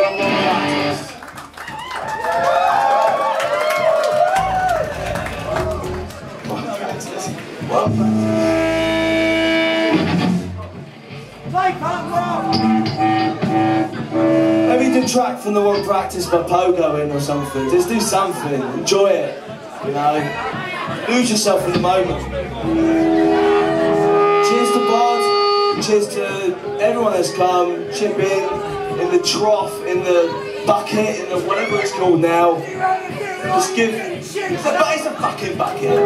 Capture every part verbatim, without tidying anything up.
of World Practice. World Practice. Play punk rock! Maybe do a track from the World Practice by Pogo in or something. Just do something. Enjoy it. You know? Lose yourself in the moment. Cheers to Bod. Cheers to everyone that's come. Chip in, in the trough, in the bucket, in the whatever it's called now. Just give. It's a, it's a fucking bucket.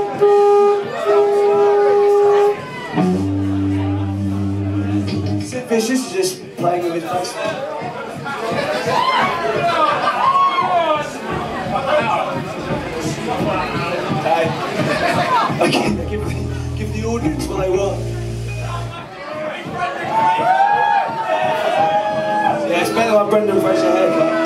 Sid Vicious is just playing with his bass. Okay. Okay, give the, give the audience what they want. Yeah, it's better than Brendan Fraser haircut.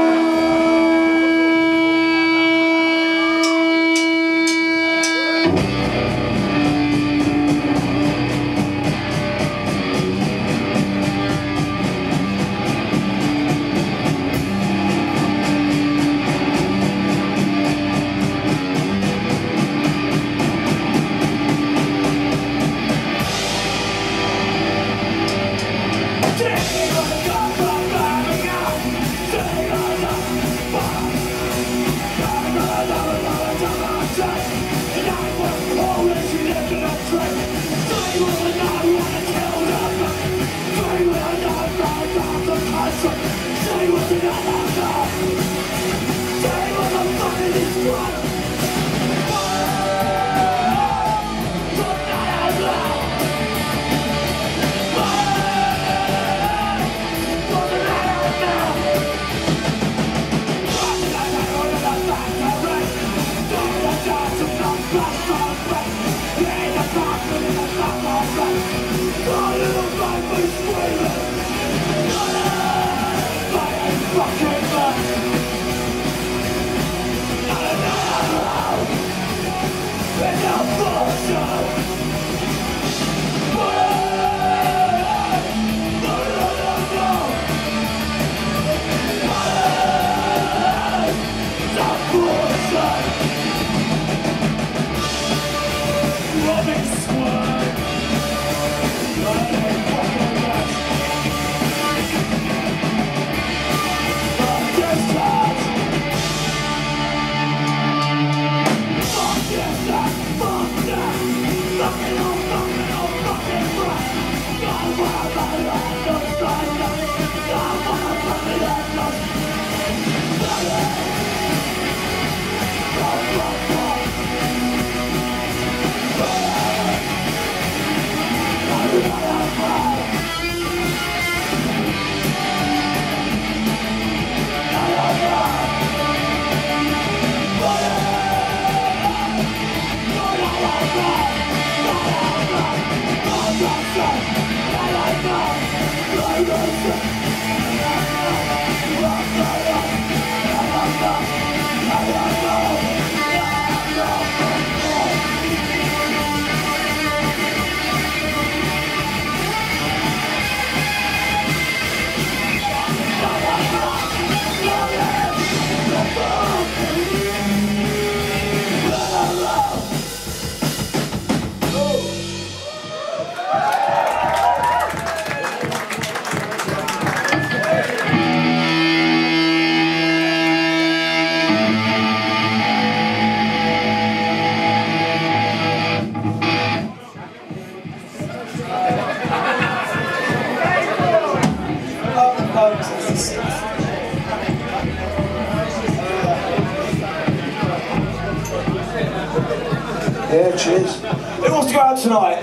Yeah, cheers. Who wants to go out tonight?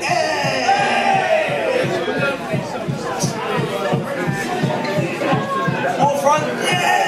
Yeah! All front? Yeah!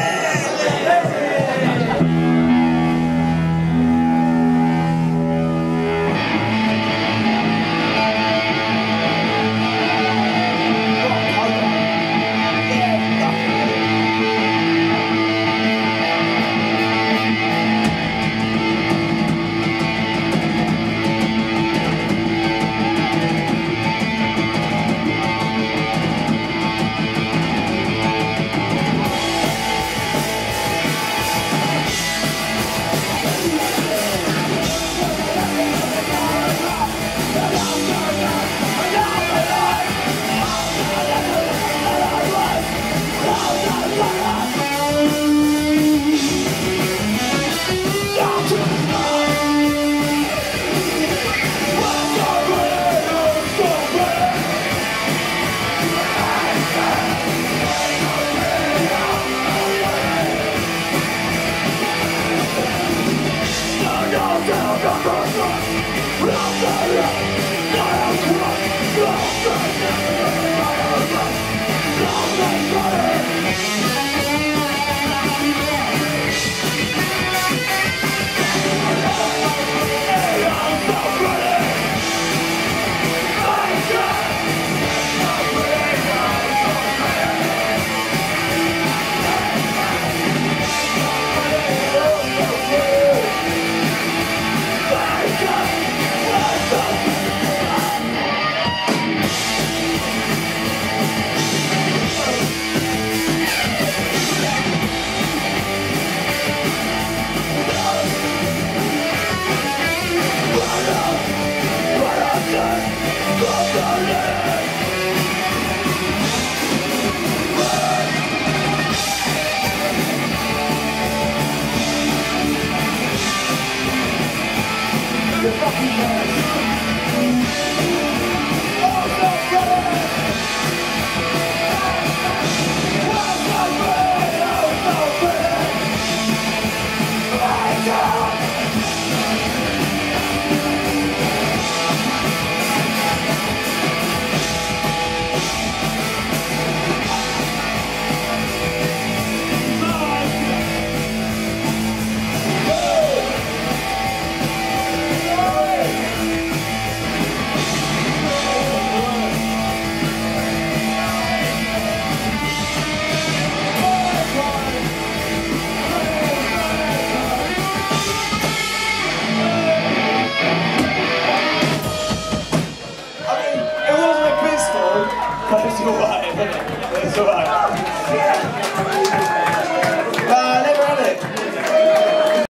That's alright, isn't it? That's alright.